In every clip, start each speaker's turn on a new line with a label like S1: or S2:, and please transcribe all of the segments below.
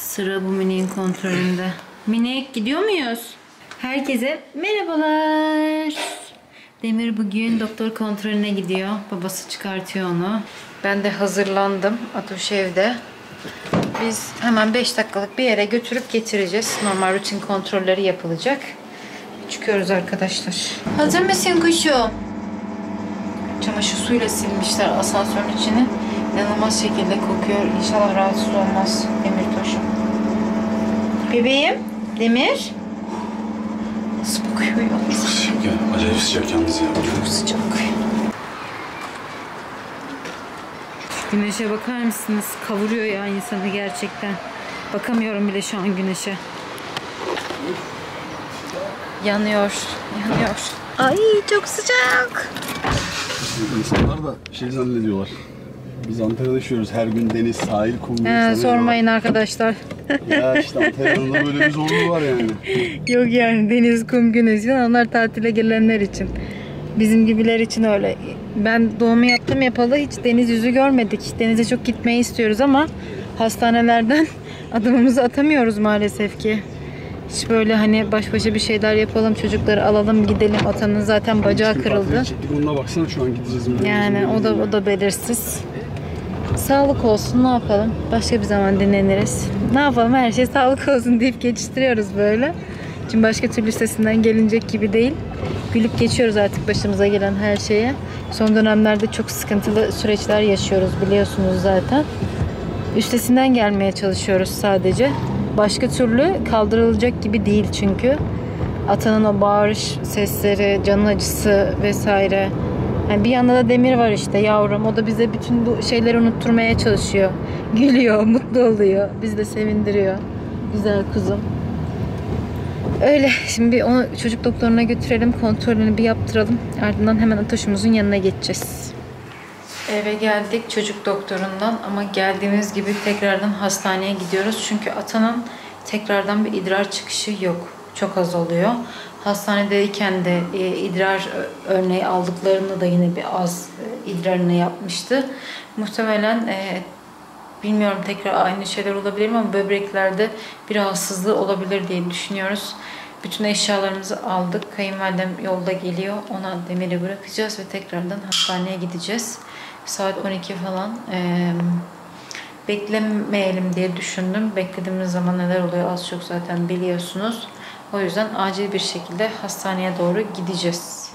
S1: Sıra bu Minik'in kontrolünde. Minik, gidiyor muyuz? Herkese merhabalar. Demir bugün doktor kontrolüne gidiyor. Babası çıkartıyor onu. Ben de hazırlandım. Atoş evde. Biz hemen 5 dakikalık bir yere götürüp getireceğiz. Normal rutin kontrolleri yapılacak. Çıkıyoruz arkadaşlar. Hazır mısın kuşum? Çamaşır suyla silmişler asansörün içini. İnanılmaz şekilde kokuyor. İnşallah rahatsız olmaz Demir Toş'um. Bebeğim, Demir. Nasıl kokuyor ya?
S2: Çok sıcak ya. Acayip sıcak yalnız ya.
S1: Çok sıcak. Güneşe bakar mısınız? Kavuruyor ya insanı gerçekten. Bakamıyorum bile şu an güneşe. Yanıyor, yanıyor. Ay çok sıcak.
S2: İnsanlar da şey zannediyorlar. Biz Antalya'da yaşıyoruz. Her gün deniz, sahil, kum.
S1: Sormayın arkadaşlar.
S2: Ya işte Antalya'nın da böyle bir zorluğu var yani.
S1: Yok yani deniz, kum, güneş falan onlar tatile gelenler için. Bizim gibiler için öyle. Ben doğumu yaptım yapalı hiç deniz yüzü görmedik. Denize çok gitmeyi istiyoruz ama hastanelerden adımımızı atamıyoruz maalesef ki. Hiç böyle hani baş başa bir şeyler yapalım, çocukları alalım gidelim. Atanın zaten bacağı kırıldı.
S2: Onunla baksana şu an gideceğiz.
S1: Yani o da belirsiz. Sağlık olsun, ne yapalım? Başka bir zaman dinleniriz. Ne yapalım, her şey sağlık olsun deyip geçiştiriyoruz böyle. Şimdi başka türlü üstesinden gelinecek gibi değil. Gülüp geçiyoruz artık başımıza gelen her şeye. Son dönemlerde çok sıkıntılı süreçler yaşıyoruz biliyorsunuz zaten. Üstesinden gelmeye çalışıyoruz sadece. Başka türlü kaldırılacak gibi değil çünkü. Atanın o bağırış sesleri, canın acısı vesaire. Yani bir yanda da Demir var işte yavrum. O da bize bütün bu şeyleri unutturmaya çalışıyor. Gülüyor, mutlu oluyor. Bizi de sevindiriyor. Güzel kuzum. Öyle. Şimdi onu çocuk doktoruna götürelim. Kontrolünü bir yaptıralım. Ardından hemen Atoş'umuzun yanına geçeceğiz. Eve geldik çocuk doktorundan ama geldiğimiz gibi tekrardan hastaneye gidiyoruz. Çünkü Atan'ın tekrardan bir idrar çıkışı yok. Çok az oluyor. Hastanedeyken de idrar örneği aldıklarında da yine bir az idrarını yapmıştı. Muhtemelen bilmiyorum tekrar aynı şeyler olabilir mi ama böbreklerde bir rahatsızlığı olabilir diye düşünüyoruz. Bütün eşyalarımızı aldık. Kayınvalidem yolda geliyor. Ona Demir'i bırakacağız ve tekrardan hastaneye gideceğiz. Saat 12 falan. Beklemeyelim diye düşündüm. Beklediğimiz zaman neler oluyor az çok zaten biliyorsunuz. O yüzden acil bir şekilde hastaneye doğru gideceğiz.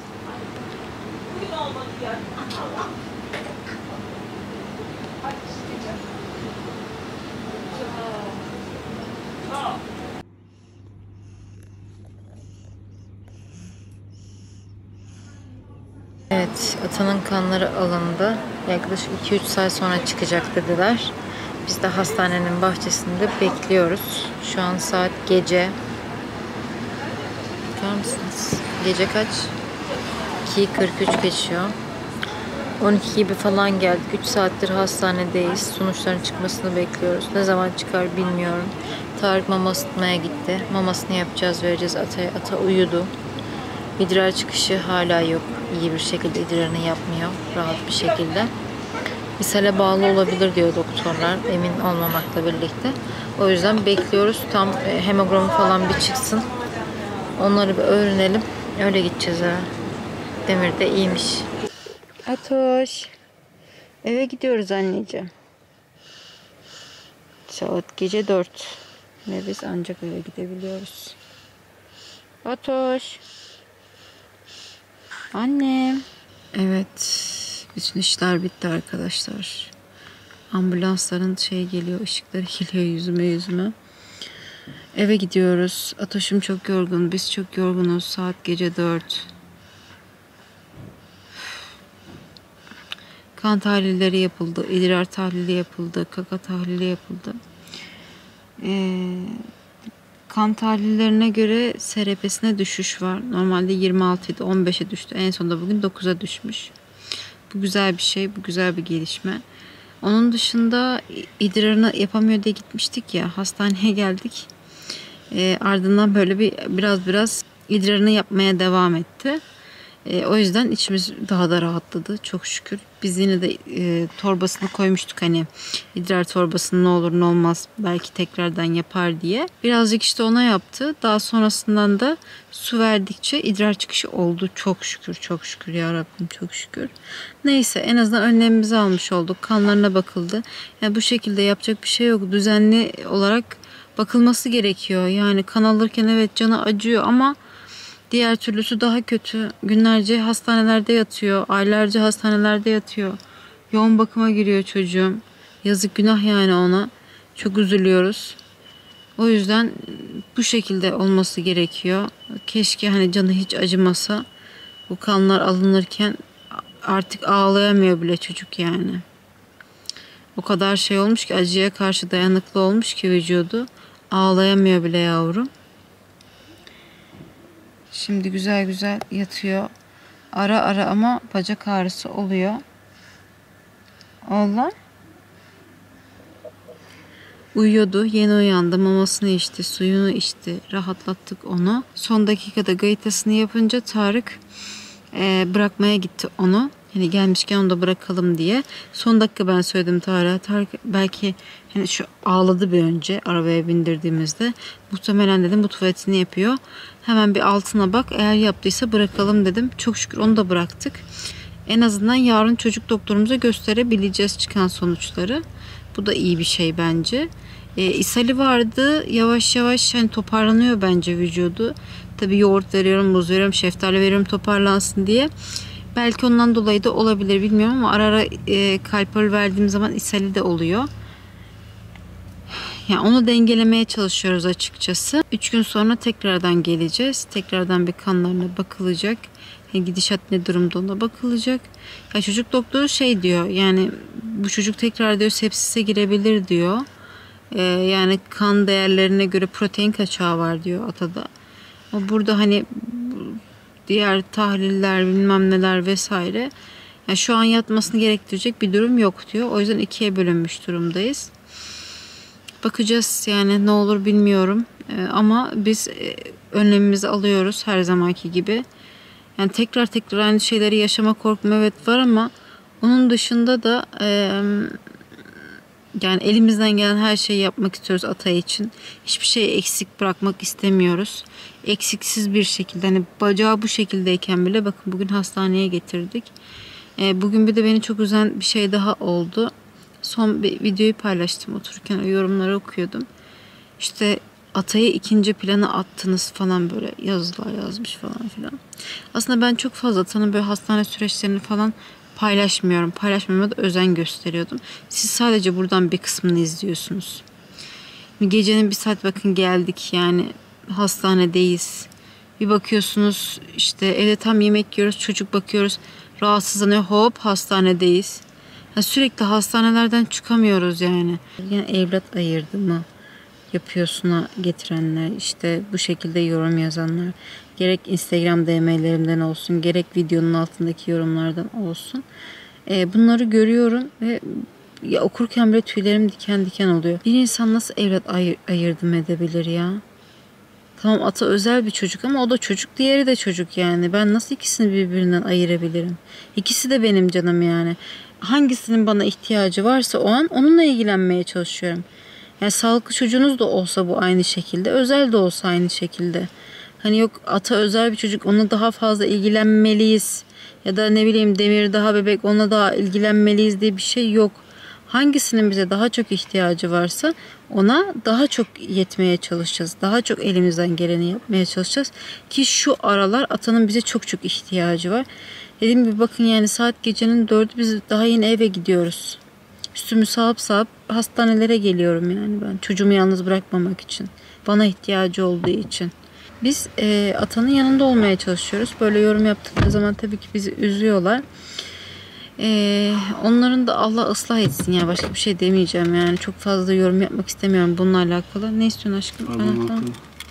S1: Evet, Atan'ın kanları alındı. Yaklaşık 2-3 saat sonra çıkacak dediler. Biz de hastanenin bahçesinde bekliyoruz. Şu an saat gece. Bakar mısınız? Gece kaç? 2:43 geçiyor. 12 gibi falan geldik. 3 saattir hastanedeyiz. Sonuçların çıkmasını bekliyoruz. Ne zaman çıkar bilmiyorum. Tarık mama ısıtmaya gitti. Mamasını yapacağız, vereceğiz Ata'ya. Ata uyudu. İdrar çıkışı hala yok. İyi bir şekilde idrarını yapmıyor. Rahat bir şekilde. İshale bağlı olabilir diyor doktorlar. Emin olmamakla birlikte. O yüzden bekliyoruz. Tam hemogram falan bir çıksın. Onları bir öğrenelim. Öyle gideceğiz ha. Demir de iyiymiş. Atoş. Eve gidiyoruz anneciğim. Saat gece 4. Ve biz ancak eve gidebiliyoruz. Atoş. Annem. Evet. Bütün işler bitti arkadaşlar. Ambulansların geliyor, ışıkları geliyor yüzüme. Eve gidiyoruz. Atoş'um çok yorgun. Biz çok yorgunuz. Saat gece 4. Kan tahlilleri yapıldı. İdrar tahlili yapıldı. Kaka tahlili yapıldı. Kan tahlillerine göre SRP'sine düşüş var. Normalde 26 idi. 15'e düştü. En sonunda bugün 9'a düşmüş. Bu güzel bir şey. Bu güzel bir gelişme. Onun dışında idrarını yapamıyor diye gitmiştik ya. Hastaneye geldik. Ardından böyle biraz idrarını yapmaya devam etti. O yüzden içimiz daha da rahatladı çok şükür. Biz yine de torbasını koymuştuk, hani idrar torbasını ne olur ne olmaz belki tekrardan yapar diye. Birazcık işte ona yaptı. Daha sonrasından da su verdikçe idrar çıkışı oldu. Çok şükür, çok şükür ya Rabbim, çok şükür. Neyse, en azından önlemimizi almış olduk. Kanlarına bakıldı. Yani bu şekilde yapacak bir şey yok. Düzenli olarak bakılması gerekiyor. Yani kan alırken evet canı acıyor ama diğer türlüsü daha kötü. Günlerce hastanelerde yatıyor. Aylarca hastanelerde yatıyor. Yoğun bakıma giriyor çocuğum. Yazık, günah yani ona. Çok üzülüyoruz. O yüzden bu şekilde olması gerekiyor. Keşke hani canı hiç acımasa. Bu kanlar alınırken artık ağlayamıyor bile çocuk yani. O kadar şey olmuş ki, acıya karşı dayanıklı olmuş ki vücudu. Ağlayamıyor bile yavrum. Şimdi güzel güzel yatıyor. Ara ara ama bacak ağrısı oluyor. Allah. Uyuyordu. Yeni uyandı. Mamasını içti. Suyunu içti. Rahatlattık onu. Son dakikada gayitasını yapınca Tarık bırakmaya gitti onu. Hani gelmişken onu da bırakalım diye. Son dakika ben söyledim Tarık'a. Tarık belki hani şu ağladı bir önce arabaya bindirdiğimizde. Muhtemelen dedim bu tuvaletini yapıyor. Hemen bir altına bak. Eğer yaptıysa bırakalım dedim. Çok şükür onu da bıraktık. En azından yarın çocuk doktorumuza gösterebileceğiz çıkan sonuçları. Bu da iyi bir şey bence. İshali vardı. Yavaş yavaş hani toparlanıyor bence vücudu. Tabii yoğurt veriyorum, buz veriyorum, şeftali veriyorum toparlansın diye. Belki ondan dolayı da olabilir, bilmiyorum ama ara ara kalpol verdiğim zaman ishali de oluyor. Yani onu dengelemeye çalışıyoruz açıkçası. 3 gün sonra tekrardan geleceğiz. Tekrardan bir kanlarına bakılacak. Yani gidişat ne durumda ona bakılacak. Ya çocuk doktoru şey diyor, yani bu çocuk tekrar diyor sepsise girebilir diyor. Yani kan değerlerine göre protein kaçağı var diyor atada. Ama burada hani diğer tahliller bilmem neler vesaire, yani şu an yatmasını gerektirecek bir durum yok diyor. O yüzden ikiye bölünmüş durumdayız. Bakacağız yani, ne olur bilmiyorum. Ama biz önlemimizi alıyoruz her zamanki gibi. Yani tekrar aynı şeyleri yaşama korkum evet var ama onun dışında da yani elimizden gelen her şeyi yapmak istiyoruz Atay için. Hiçbir şeyi eksik bırakmak istemiyoruz. Eksiksiz bir şekilde, hani bacağı bu şekildeyken bile bakın bugün hastaneye getirdik. Bugün bir de beni çok üzen bir şey daha oldu. Son bir videoyu paylaştım otururken, o yorumları okuyordum. İşte Atay'ı ikinci plana attınız falan, böyle yazılar yazmış falan filan. Aslında ben çok fazla Atay'ın böyle hastane süreçlerini falan paylaşmıyorum. Paylaşmamaya da özen gösteriyordum. Siz sadece buradan bir kısmını izliyorsunuz. Gecenin bir saat bakın geldik yani, hastanedeyiz. Bir bakıyorsunuz işte evde tam yemek yiyoruz, çocuk bakıyoruz, rahatsızlanıyor, hop hastanedeyiz. Yani sürekli hastanelerden çıkamıyoruz yani. Yani evlat ayırdı mı yapıyorsun'a getirenler, işte bu şekilde yorum yazanlar, gerek Instagram DM'lerimden olsun, gerek videonun altındaki yorumlardan olsun. Bunları görüyorum ve ya okurken bile tüylerim diken diken oluyor. Bir insan nasıl evlat ayırdım edebilir ya? Tamam, Ata özel bir çocuk ama o da çocuk, diğeri de çocuk yani. Ben nasıl ikisini birbirinden ayırabilirim? İkisi de benim canım yani. Hangisinin bana ihtiyacı varsa o an onunla ilgilenmeye çalışıyorum. Yani sağlıklı çocuğunuz da olsa bu aynı şekilde, özel de olsa aynı şekilde. Hani yok Ata özel bir çocuk, ona daha fazla ilgilenmeliyiz. Ya da ne bileyim Demir daha bebek, ona daha ilgilenmeliyiz diye bir şey yok. Hangisinin bize daha çok ihtiyacı varsa ona daha çok yetmeye çalışacağız. Daha çok elimizden geleni yapmaya çalışacağız. Ki şu aralar Ata'nın bize çok çok ihtiyacı var. Dediğim gibi bakın yani saat gecenin 4'ü, biz daha yeni eve gidiyoruz. Üstümü sağıp hastanelere geliyorum yani ben. Çocuğumu yalnız bırakmamak için. Bana ihtiyacı olduğu için. Biz Ata'nın yanında olmaya çalışıyoruz. Böyle yorum yaptıkları zaman tabii ki bizi üzüyorlar. Onların da Allah ıslah etsin ya, başka bir şey demeyeceğim yani. Çok fazla yorum yapmak istemiyorum bununla alakalı. Ne istiyorsun aşkım? Tamam.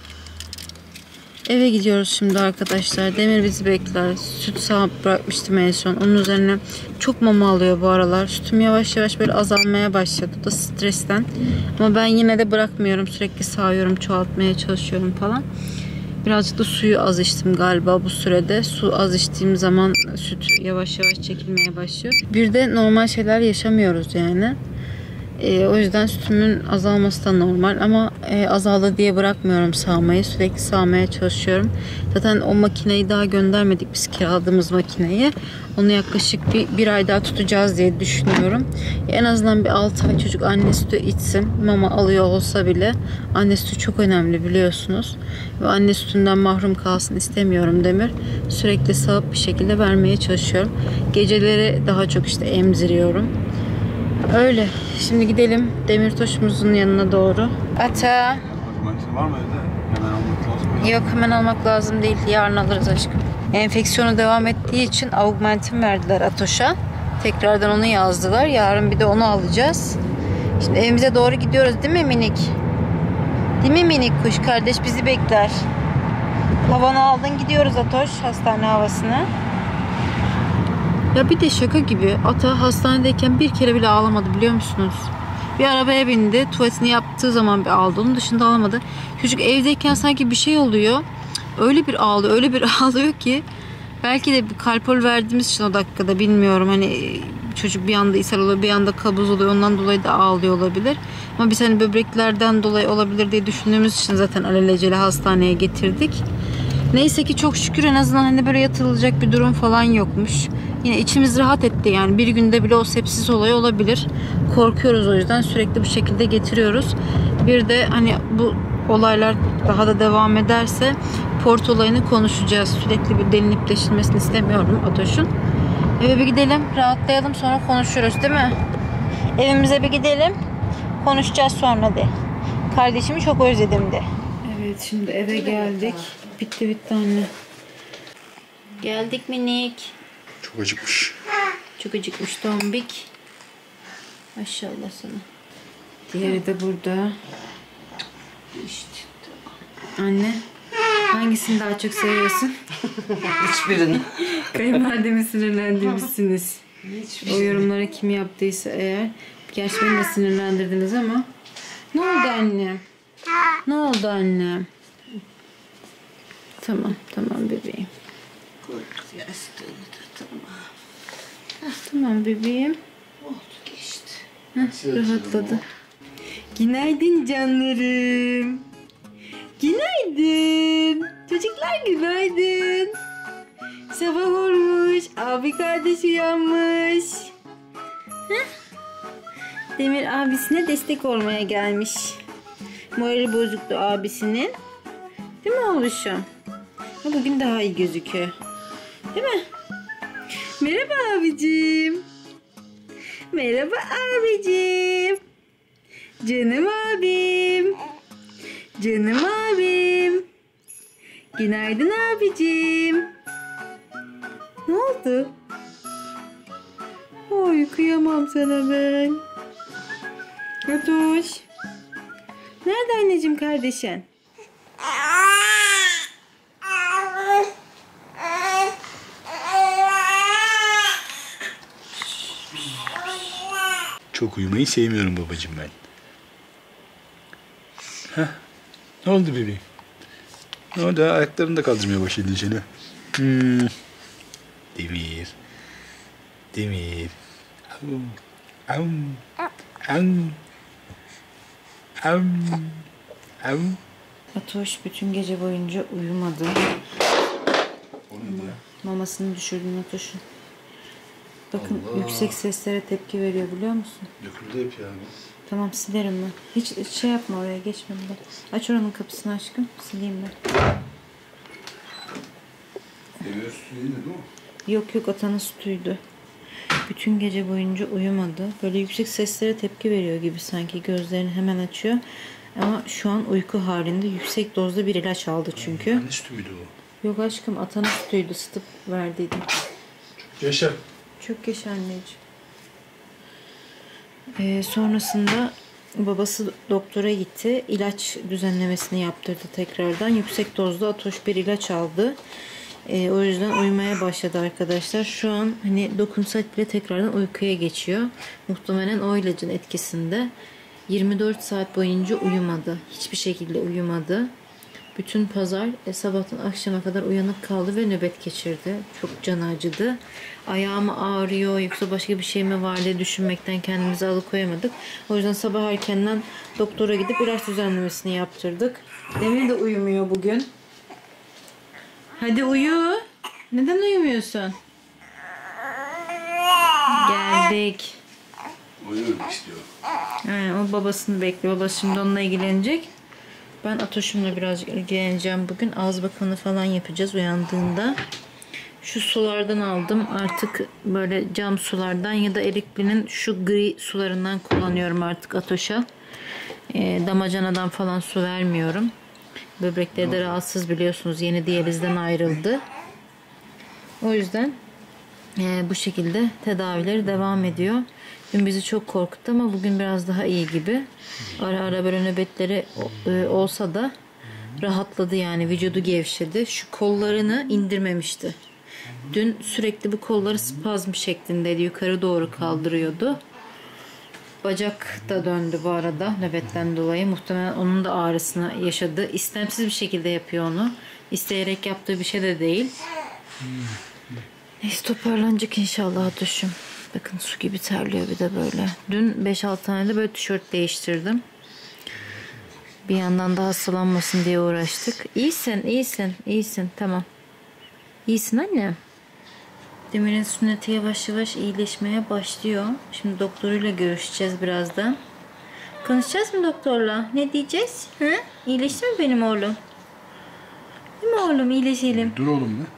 S1: Eve gidiyoruz şimdi arkadaşlar. Demir bizi bekler. Süt sağıp bırakmıştım en son. Onun üzerine çok mama alıyor bu aralar. Sütüm yavaş yavaş böyle azalmaya başladı. O da stresten. Ama ben yine de bırakmıyorum. Sürekli sağıyorum, çoğaltmaya çalışıyorum falan. Birazcık da suyu az içtim galiba bu sürede. Su az içtiğim zaman süt yavaş yavaş çekilmeye başlıyor. Bir de normal şeyler yaşamıyoruz yani. O yüzden sütümün azalması da normal ama azaldı diye bırakmıyorum sağmayı. Sürekli sağmaya çalışıyorum. Zaten o makineyi daha göndermedik biz, kiraladığımız makineyi. Onu yaklaşık bir ay daha tutacağız diye düşünüyorum. En azından bir 6 ay çocuk anne sütü içsin. Mama alıyor olsa bile anne sütü çok önemli biliyorsunuz. Ve anne sütünden mahrum kalsın istemiyorum Demir. Sürekli sağıp bir şekilde vermeye çalışıyorum. Geceleri daha çok işte emziriyorum. Öyle. Şimdi gidelim Demirtaş'ımızın yanına doğru. Ata.
S2: Augmentin var mı evde? Hemen almak lazım mı?
S1: Yok, hemen almak lazım değil. Yarın alırız aşkım. Enfeksiyonu devam ettiği için Augmentin verdiler Atoş'a. Tekrardan onu yazdılar. Yarın bir de onu alacağız. Şimdi evimize doğru gidiyoruz değil mi minik? Değil mi minik kuş kardeş, bizi bekler. Havanı aldın, gidiyoruz Atoş hastane havasına. Ya bir de şaka gibi Ata hastanedeyken bir kere bile ağlamadı biliyor musunuz? Bir arabaya bindi, tuvaletini yaptığı zaman bir ağladı. Onun dışında ağlamadı. Çocuk evdeyken sanki bir şey oluyor. Öyle bir ağlıyor, öyle bir ağlıyor ki. Belki de bir kalpol verdiğimiz için o dakikada bilmiyorum. Hani çocuk bir anda ishal oluyor, bir anda kabız oluyor. Ondan dolayı da ağlıyor olabilir. Ama biz hani böbreklerden dolayı olabilir diye düşündüğümüz için zaten alelacele hastaneye getirdik. Neyse ki çok şükür en azından hani böyle yatılacak bir durum falan yokmuş. Yine içimiz rahat etti yani, bir günde bile o sepsis olayı olabilir. Korkuyoruz, o yüzden sürekli bu şekilde getiriyoruz. Bir de hani bu olaylar daha da devam ederse port olayını konuşacağız. Sürekli bir delinip deşilmesini istemiyorum Atoş'un. Eve bir gidelim, rahatlayalım, sonra konuşuruz değil mi? Evimize bir gidelim, konuşacağız sonra de. Kardeşimi çok özledim de. Evet, şimdi eve geldik. Bitti anne. Geldik minik.
S2: Çok acıkmış.
S1: Çok acıkmış tombik. Maşallah sana. Diğeri de burada. İşte. Anne, hangisini daha çok seviyorsun?
S3: Hiçbirini.
S1: Kayınvalidemi sinirlendirmişsiniz. O yorumları kim yaptıysa eğer. Gerçi beni de sinirlendirdiniz ama. Ne oldu anne? Ne oldu anne? Tamam bebeğim. Tamam bebeğim.
S3: Oldu geçti.
S1: Rahatladı. Günaydın canlarım. Günaydın. Çocuklar günaydın. Sabah olmuş. Abi kardeş uyanmış. Heh. Demir abisine destek olmaya gelmiş. Morali bozuktu abisinin. Değil mi oğluşum? Bugün daha iyi gözüküyor. Değil mi? Merhaba abicim. Merhaba abicim. Canım abim. Canım abim. Günaydın abicim. Ne oldu? Oy, kıyamam sana ben. Yatoş. Nerede anneciğim kardeşin?
S2: Çok uyumayı sevmiyorum babacığım ben. Heh. Ne oldu bebeğim? Ne oldu? Ayaklarını da kaldırmaya başladın seni. Demir. Demir. Au. Au. Au. Au. Au.
S1: Atoş bütün gece boyunca uyumadı.
S2: O neydi ya?
S1: Mamasını düşürdün Atoş'un. Bakın
S2: Allah.
S1: yüksek seslere tepki veriyor biliyor musun?
S2: Döküldü hep yani.
S1: Tamam, silerim ben. Hiç şey yapma, oraya geçme bile. Aç oranın kapısını aşkım. Sileyim ben.
S2: Demir üstü değil mi?
S1: Yok atanın sütüydü. Bütün gece boyunca uyumadı. Böyle yüksek seslere tepki veriyor gibi sanki. Gözlerini hemen açıyor. Ama şu an uyku halinde, yüksek dozda bir ilaç aldı çünkü.
S2: Anne sütü müydü o?
S1: Yok aşkım, atanın sütüydü. Isıtıp verdiydim.
S2: Yaşa.
S1: Çok geç anneciğim. Sonrasında babası doktora gitti. İlaç düzenlemesini yaptırdı tekrardan. Yüksek dozda Atoş bir ilaç aldı. O yüzden uyumaya başladı arkadaşlar. Şu an hani dokunsak bile tekrardan uykuya geçiyor. Muhtemelen o ilacın etkisinde. 24 saat boyunca uyumadı. Hiçbir şekilde uyumadı. Bütün pazar sabahtan akşama kadar uyanık kaldı ve nöbet geçirdi. Çok canı acıdı. Ayağım ağrıyor yoksa başka bir şey mi var diye düşünmekten kendimizi alıkoyamadık. O yüzden sabah erkenden doktora gidip ilaç düzenlemesini yaptırdık. Demir de uyumuyor bugün. Hadi uyu. Neden uyumuyorsun? Geldik.
S2: Uyumak istiyor.
S1: Yani o babasını bekliyor. Babası şimdi onunla ilgilenecek. Ben Atoş'umla birazcık ilgileneceğim bugün. Ağız bakımını falan yapacağız uyandığında. Şu sulardan aldım. Artık böyle cam sulardan ya da Erikli'nin şu gri sularından kullanıyorum artık Atoş'a. Damacanadan falan su vermiyorum. Böbrekleri de rahatsız biliyorsunuz. Yeni diyalizden ayrıldı. O yüzden bu şekilde tedavileri devam ediyor. Dün bizi çok korkuttu ama bugün biraz daha iyi gibi. Ara ara böyle nöbetleri olsa da rahatladı yani. Vücudu gevşedi. Şu kollarını indirmemişti. Dün sürekli bu kolları spazm şeklindeydi. Yukarı doğru kaldırıyordu. Bacak da döndü bu arada nöbetten dolayı. Muhtemelen onun da ağrısını yaşadı. İstemsiz bir şekilde yapıyor onu. İsteyerek yaptığı bir şey de değil. Neyse toparlanacak inşallah Atoş'um. Bakın su gibi terliyor bir de böyle. Dün 5-6 tane de böyle tişört değiştirdim. Bir yandan da hastalanmasın diye uğraştık. İyisin. Tamam. İyisin anne. Demir'in sünneti yavaş yavaş iyileşmeye başlıyor. Şimdi doktoruyla görüşeceğiz birazdan. Konuşacağız mı doktorla? Ne diyeceğiz? Hı? İyileşti mi benim oğlum? Değil mi oğlum? İyileşelim.
S2: Dur oğlum be.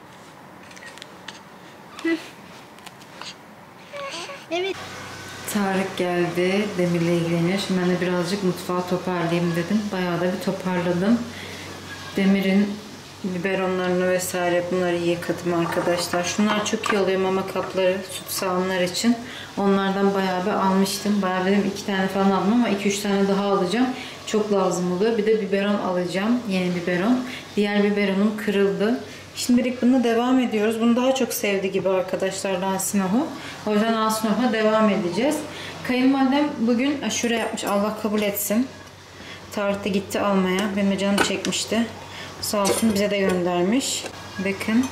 S1: Evet. Tarık geldi. Demir'le ilgileniyor. Şimdi ben de birazcık mutfağı toparlayayım dedim. Bayağı da bir toparladım. Demir'in biberonlarını vesaire bunları yıkadım arkadaşlar. Şunlar çok iyi oluyor mama kapları, süt sağımlar için. Onlardan bayağı bir almıştım. Bayağı dedim 2 tane falan aldım ama 2-3 tane daha alacağım. Çok lazım oluyor. Bir de biberon alacağım. Yeni biberon. Diğer biberonum kırıldı. Şimdilik bununla devam ediyoruz. Bunu daha çok sevdi gibi arkadaşlar Lasinoh'u. O yüzden Lasinoh'a devam edeceğiz. Kayınvalidem bugün aşure yapmış. Allah kabul etsin. Tarık da gitti almaya. Benim de canım çekmişti. Sağ olsun bize de göndermiş. Bakın.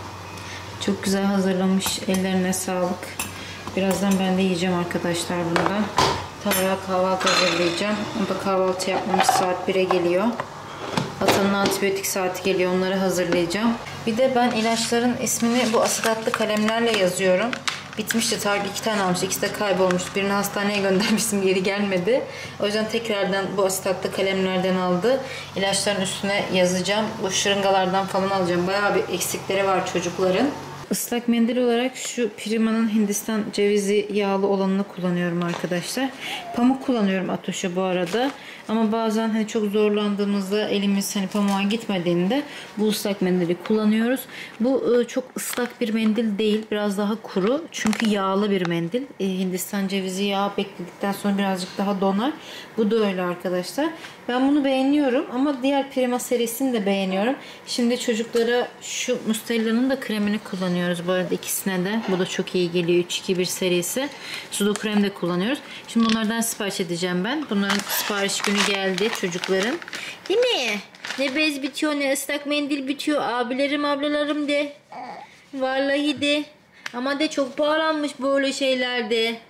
S1: Çok güzel hazırlamış. Ellerine sağlık. Birazdan ben de yiyeceğim arkadaşlar bundan. Tarık'a kahvaltı hazırlayacağım. O da kahvaltı yapmamış. Saat 1'e geliyor. Atanın antibiyotik saati geliyor. Onları hazırlayacağım. Bir de ben ilaçların ismini bu asitatlı kalemlerle yazıyorum. Bitmişti. Tarık 2 tane almış. İkisi de kaybolmuştu. Birini hastaneye göndermiştim. Geri gelmedi. O yüzden tekrardan bu asitatlı kalemlerden aldı. İlaçların üstüne yazacağım. Bu şırıngalardan falan alacağım. Bayağı bir eksikleri var çocukların. Islak mendil olarak şu Prima'nın Hindistan cevizi yağlı olanını kullanıyorum arkadaşlar. Pamuk kullanıyorum Atoş'a bu arada. Ama bazen hani çok zorlandığımızda elimiz hani pamuğa gitmediğinde bu ıslak mendili kullanıyoruz. Bu çok ıslak bir mendil değil. Biraz daha kuru. Çünkü yağlı bir mendil. Hindistan cevizi yağı bekledikten sonra birazcık daha donar. Bu da öyle arkadaşlar. Ben bunu beğeniyorum ama diğer Prima serisini de beğeniyorum. Şimdi çocuklara şu Mustella'nın da kremini kullanıyoruz bu arada ikisine de. Bu da çok iyi geliyor. 3-2-1 serisi. Sudo krem de kullanıyoruz. Şimdi bunlardan sipariş edeceğim ben. Bunların sipariş günü geldi çocukların. Değil mi? Ne bez bitiyor ne ıslak mendil bitiyor. Abilerim ablalarım de. Vallahi de. Ama de çok pahalanmış böyle şeylerde.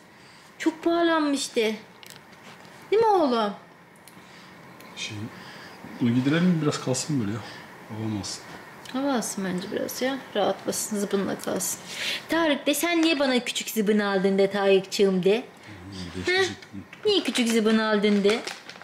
S1: Çok pahalanmıştı. Değil mi oğlum?
S2: Bunu giderelim biraz kalsın böyle ya. Hava alsın.
S1: Hava alsın bence biraz ya. Rahatlasın, zıbınla kalsın. Tarık de sen niye bana küçük zıbın aldın de Tarıkçığım de. Niye küçük zıbın aldın de.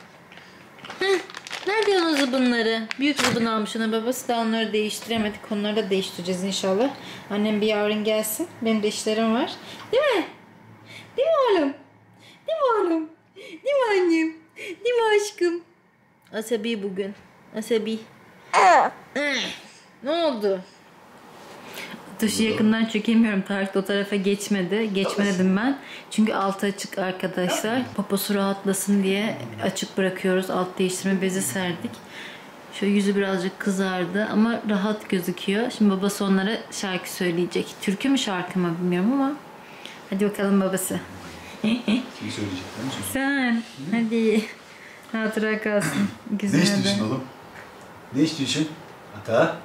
S1: Nerede onun zıbınları? Büyük zıbın almış ona babası da onları değiştiremedik. Onları da değiştireceğiz inşallah. Annem bir yarın gelsin. Benim de işlerim var. Değil mi? Değil mi oğlum? Değil mi oğlum? Değil mi annem? Değil mi aşkım? Asabi bugün. Asabi. Ne oldu? Taşı yakından çekemiyorum. Tarık da o tarafa geçmedi. Geçme dedim ben. Çünkü altı açık arkadaşlar. Poposu rahatlasın diye açık bırakıyoruz. Alt değiştirme bezi serdik. Şöyle yüzü birazcık kızardı ama rahat gözüküyor. Şimdi babası onlara şarkı söyleyecek. Türkü mü şarkı mı bilmiyorum ama. Hadi bakalım babası.
S2: Kim söyleyecek?
S1: Sen. Hadi. Hatıra kalsın.
S2: Ne istiyorsun oğlum? Ne istiyorsun? Ata?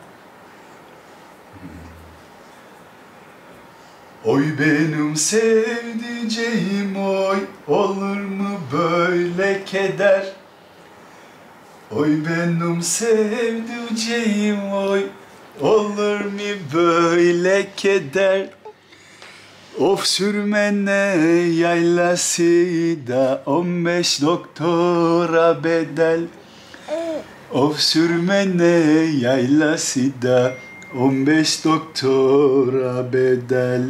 S2: Oy benim sevdiceğim oy, olur mu böyle keder? Oy benim sevdiceğim oy, olur mu böyle keder? Of sürmene yaylası da 15 doktora bedel. Of sürmene yaylası da 15 doktora bedel.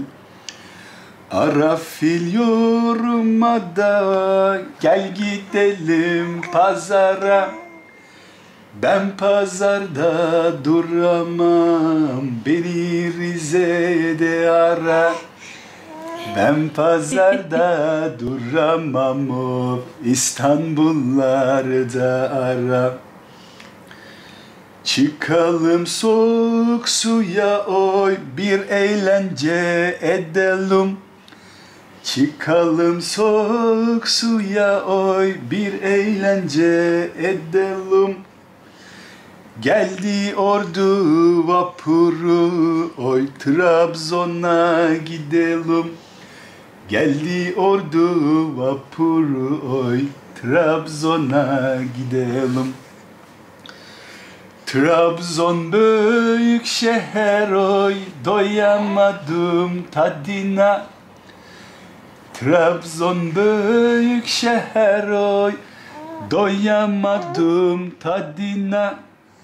S2: Arafil yoruma da gel gidelim pazara. Ben pazarda duramam, beni Rize'de ara. Ben pazarda duramam, of İstanbullarda ara. Çıkalım soğuk suya oy, bir eğlence edelim. Çıkalım soğuk suya oy, bir eğlence edelim. Geldi ordu vapuru oy, Trabzon'a gidelim. Geldi ordu vapuru oy, Trabzon'a gidelim. Trabzon büyük şehir oy, doyamadım tadına. Trabzon büyük şehir oy, doyamadım tadına.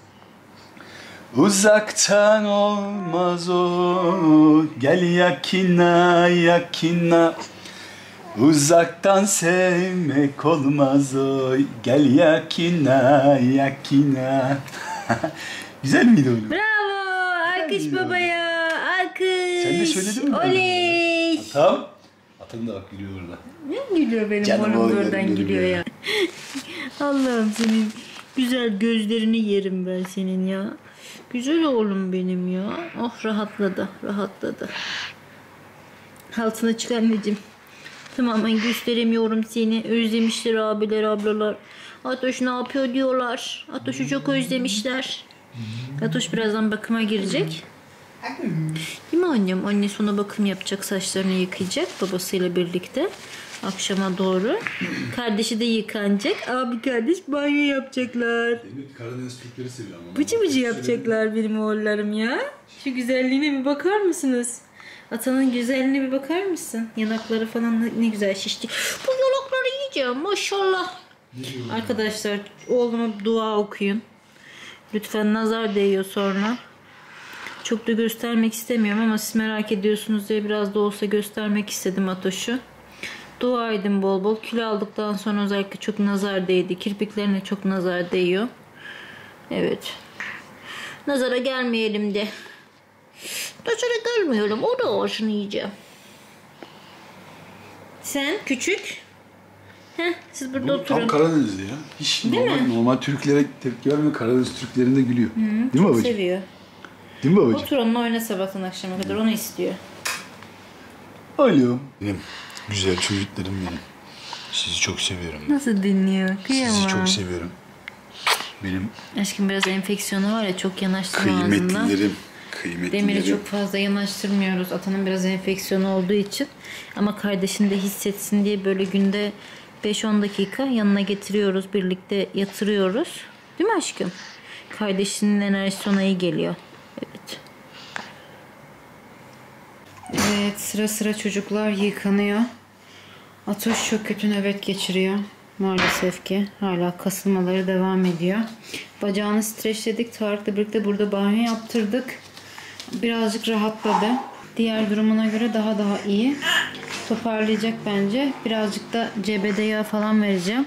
S2: Uzaktan olmaz o, gel yakina yakina. Uzaktan sevmek olmaz o, gel yakina yakina. Güzel miydi oğlum?
S1: Bravo! Alkış babaya! Alkış!
S2: Sen de söyledin mi?
S1: Oley!
S2: Tamam. Atın da bak gülüyor orada.
S1: Ne gülüyor benim
S2: Canım
S1: oğlum
S2: oğlum,
S1: buradan
S2: benim
S1: gülüyor ya. Allah'ım senin güzel gözlerini yerim ben senin ya. Güzel oğlum benim ya. Oh rahatladı, rahatladı. Altına çık anneciğim. Tamamen gösteremiyorum seni. Özlemişler abiler, ablalar. Atoş ne yapıyor diyorlar. Atoş'u çok özlemişler. Atoş birazdan bakıma girecek. Değil mi annem? Annesi ona bakım yapacak, saçlarını yıkayacak babasıyla birlikte. Akşama doğru. Kardeşi de yıkanacak. Abi kardeş banyo yapacaklar.
S2: Demir Karadeniz Türkleri seviyor ama.
S1: Bıcı bıcı yapacaklar benim oğullarım ya. Şu güzelliğine bir bakar mısınız? Atanın güzelliğine bir bakar mısın? Yanakları falan ne güzel şişti. Bu yanakları yiyeceğim maşallah. Arkadaşlar oğluma dua okuyun. Lütfen nazar değiyor sonra. Çok da göstermek istemiyorum ama siz merak ediyorsunuz diye biraz da olsa göstermek istedim Atoş'u. Dua edin bol bol. Kilo aldıktan sonra özellikle çok nazar değdi. Kirpiklerine çok nazar değiyor. Evet. Nazara gelmeyelim de. Nazara gelmeyelim. O da ağzını yiyeceğim. Sen küçük. Heh, siz burada oturun.
S2: Tam Karadenizli ya. Hiç normal Türklere tepki vermiyor. Karadeniz Türklerinde gülüyor. Değil mi babacığım?
S1: Seviyor.
S2: Değil mi babacığım?
S1: Otur onunla oyna sabahtan akşama kadar. Onu istiyor.
S2: Alo. Benim güzel çocuklarım benim. Sizi çok seviyorum.
S1: Nasıl dinliyor? Kıyamam.
S2: Sizi çok seviyorum. Benim
S1: Aşkım biraz enfeksiyonu var ya, çok yanaştırma ağzından.
S2: kıymetlilerim.
S1: Demir'i çok fazla yanaştırmıyoruz. Atanın biraz enfeksiyonu olduğu için. Ama kardeşini de hissetsin diye böyle günde 5-10 dakika yanına getiriyoruz. Birlikte yatırıyoruz. Değil mi aşkım? Kardeşinin enerjisi ona iyi geliyor. Evet. Evet, sıra sıra çocuklar yıkanıyor. Atoş çok kötü nöbet geçiriyor. Maalesef ki hala kasılmaları devam ediyor. Bacağını streçledik. Tarık'la birlikte burada banyo yaptırdık. Birazcık rahatladı. Diğer durumuna göre daha iyi. Toparlayacak bence. Birazcık da CBD yağı falan vereceğim.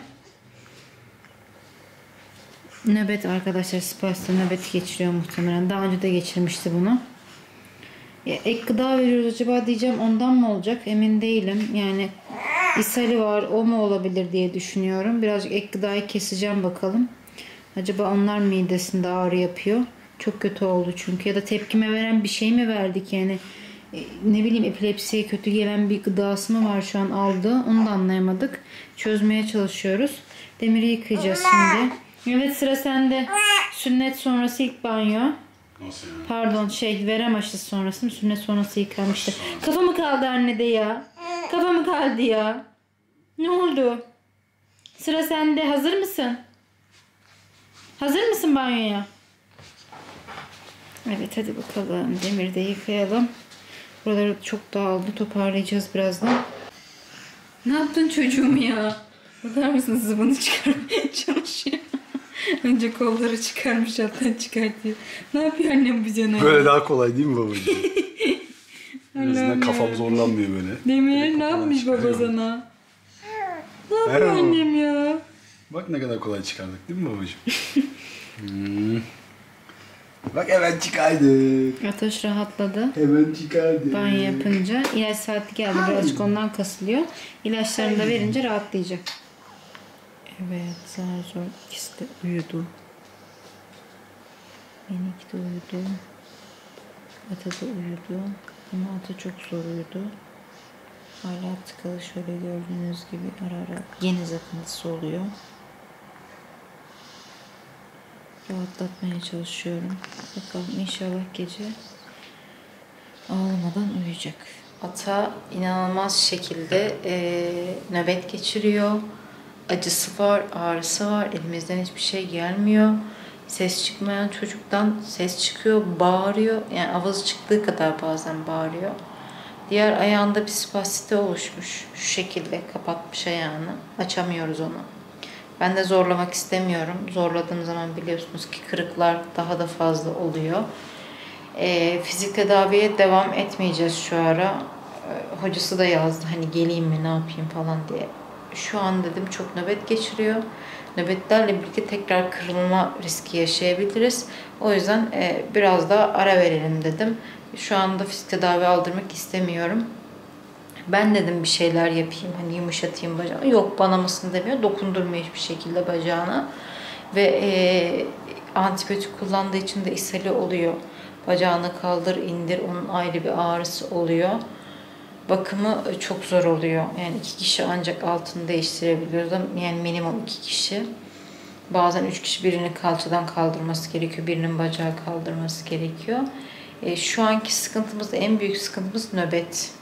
S1: Nöbet arkadaşlar, Spas'ta nöbet geçiriyor muhtemelen. Daha önce de geçirmişti bunu. Ek gıda veriyoruz acaba diyeceğim, ondan mı olacak emin değilim. Yani ishali var, o mu olabilir diye düşünüyorum. Birazcık ek gıdayı keseceğim bakalım. Acaba onlar midesinde ağrı yapıyor. Çok kötü oldu çünkü. Ya da tepkime veren bir şey mi verdik yani. Ne bileyim, epilepsiye kötü gelen bir gıdası mı var şu an aldığı, onu da anlayamadık. Çözmeye çalışıyoruz. Demir'i yıkayacağız şimdi. Evet, sıra sende. Sünnet sonrası ilk banyo.
S2: Nasıl yani?
S1: Pardon verem aşısı sonrası mı? Sünnet sonrası yıkanmıştı. Kafa mı kaldı anne de ya? Kafa mı kaldı ya? Ne oldu? Sıra sende. Hazır mısın? Hazır mısın banyoya? Evet hadi bakalım. Demiri de yıkayalım. Buraları çok dağıldı. Toparlayacağız birazdan. Ne yaptın çocuğum ya? Bakar mısınız, zıbını çıkarmaya çalışıyor. Önce kolları çıkarmış, alttan çıkartıyor. Ne yapıyor annem bize ne?
S2: Böyle daha kolay değil mi babacığım? En azından
S1: Allah'ım
S2: kafam
S1: ya.
S2: zorlanmıyor böyle.
S1: Demir ne yapmış baba
S2: çıkarıyorum.
S1: sana? Ne yapıyor
S2: Merhaba.
S1: annem ya?
S2: Bak ne kadar kolay çıkardık değil mi babacığım? Bak hemen çıkardık.
S1: Ataş rahatladı.
S2: Hemen çıkardık.
S1: Banyo yapınca ilaç saati geldi. Birazcık ondan kasılıyor. İlaçlarını da verince rahatlayacak. Evet, zar zor ikisi de uyudu. Minik de uyudu. Ata da uyudu. Ama Ata çok zor uyudu. Hala tıkalı, şöyle gördüğünüz gibi ara ara geniz akıntısı oluyor. Rahatlatmaya çalışıyorum. Bakalım inşallah gece ağlamadan uyuyacak. Ata inanılmaz şekilde nöbet geçiriyor. Acısı var, ağrısı var. Elimizden hiçbir şey gelmiyor. Ses çıkmayan çocuktan ses çıkıyor, bağırıyor. Yani avazı çıktığı kadar bazen bağırıyor. Diğer ayağında bir spasite oluşmuş. Şu şekilde kapatmış ayağını. Açamıyoruz onu. Ben de zorlamak istemiyorum. Zorladığım zaman biliyorsunuz ki kırıklar daha da fazla oluyor. Fizik tedaviye devam etmeyeceğiz şu ara. Hocası da yazdı hani geleyim mi ne yapayım falan diye. Şu an dedim çok nöbet geçiriyor. Nöbetlerle birlikte tekrar kırılma riski yaşayabiliriz. O yüzden biraz daha ara verelim dedim. Şu anda fizik tedavi aldırmak istemiyorum. Ben dedim bir şeyler yapayım, hani yumuşatayım bacağını. Yok, bana mısın demiyor. Dokundurmuyor hiçbir şekilde bacağına. Ve antibiyotik kullandığı için de ishali oluyor. Bacağını kaldır, indir. Onun ayrı bir ağrısı oluyor. Bakımı çok zor oluyor. Yani 2 kişi ancak altını değiştirebiliyoruz. Yani minimum 2 kişi. Bazen 3 kişi birinin kalçadan kaldırması gerekiyor. Birinin bacağı kaldırması gerekiyor. Şu anki sıkıntımız, en büyük sıkıntımız nöbet.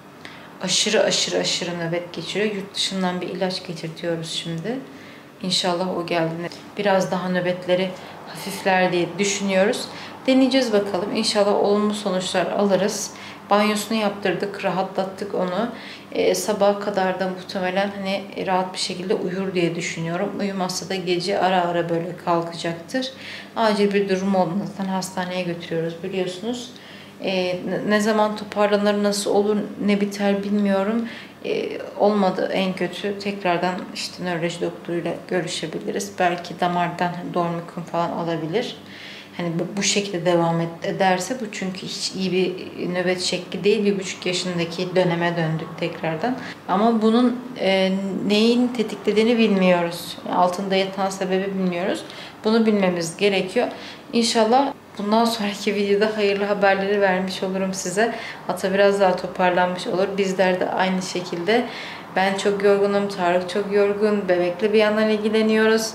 S1: Aşırı nöbet geçiriyor. Yurt dışından bir ilaç getirtiyoruz şimdi. İnşallah o geldiğinde biraz daha nöbetleri hafifler diye düşünüyoruz. Deneyeceğiz bakalım. İnşallah olumlu sonuçlar alırız. Banyosunu yaptırdık, rahatlattık onu. Sabaha kadar da muhtemelen hani rahat bir şekilde uyur diye düşünüyorum. Uyumazsa da gece ara ara böyle kalkacaktır. Acil bir durum olduğunda zaten hastaneye götürüyoruz biliyorsunuz. Ne zaman toparlanır, nasıl olur, ne biter bilmiyorum. Olmadı en kötü tekrardan işte nöroloji doktoruyla görüşebiliriz. Belki damardan dormiküm falan alabilir. Hani bu şekilde devam ederse bu, çünkü hiç iyi bir nöbet şekli değil. 1,5 yaşındaki döneme döndük tekrardan. Ama bunun neyin tetiklediğini bilmiyoruz. Altında yatan sebebi bilmiyoruz. Bunu bilmemiz gerekiyor. İnşallah bundan sonraki videoda hayırlı haberleri vermiş olurum size. Ata biraz daha toparlanmış olur. Bizler de aynı şekilde. Ben çok yorgunum, Tarık çok yorgun. Bebekle bir yandan ilgileniyoruz.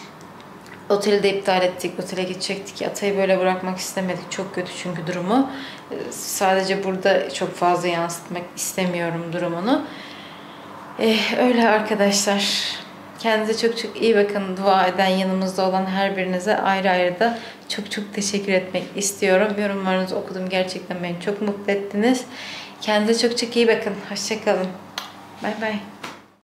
S1: Oteli de iptal ettik. Otele gidecektik. Atayı böyle bırakmak istemedik. Çok kötü çünkü durumu. Sadece burada çok fazla yansıtmak istemiyorum durumunu. Öyle arkadaşlar. Kendinize çok iyi bakın. Dua eden, yanımızda olan her birinize ayrı ayrı da çok teşekkür etmek istiyorum. Yorumlarınızı okudum. Gerçekten beni çok mutlu ettiniz. Kendinize çok iyi bakın. Hoşça kalın. Bay bay.